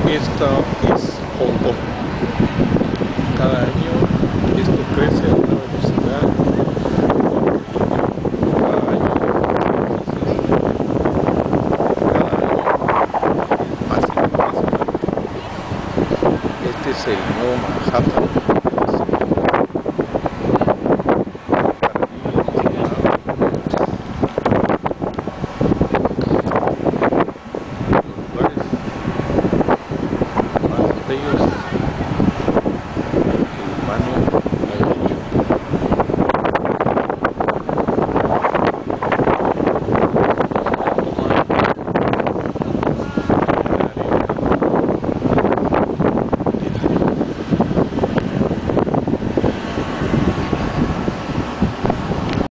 Esta es Hong Kong. Cada año esto crece a una velocidad increíble. Cada año más impresionante. Este es el nuevo Manhattan.